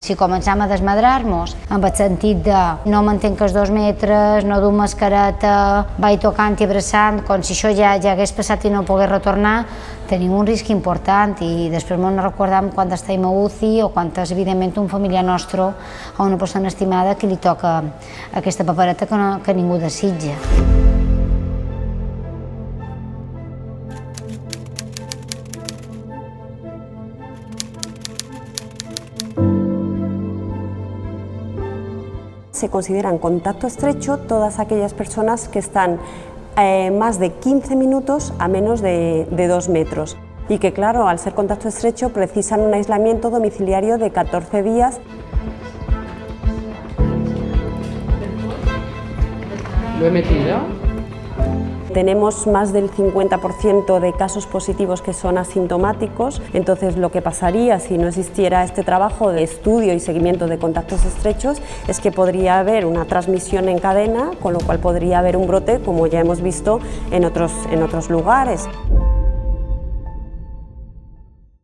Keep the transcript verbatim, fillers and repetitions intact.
Si començam a desmadrar-nos, en el sentit de no mantenc els dos metres, no duc mascareta, vaig tocant i abraçant, com si això ja, ja hagués passat i no pogués retornar, tenim un risc important i després no recordem quan estem a U C I o quan és, evidentment, un familiar nostre o una persona estimada que li toca aquesta papereta que, no, que ningú desitja. Se consideran contacto estrecho todas aquellas personas que están eh, más de quince minutos a menos de, de dos metros y que, claro, al ser contacto estrecho precisan un aislamiento domiciliario de catorce días. ¿Lo he metido? Tenemos más del cincuenta por ciento de casos positivos que son asintomáticos, entonces lo que pasaría si no existiera este trabajo de estudio y seguimiento de contactos estrechos es que podría haber una transmisión en cadena, con lo cual podría haber un brote como ya hemos visto en otros, en otros lugares.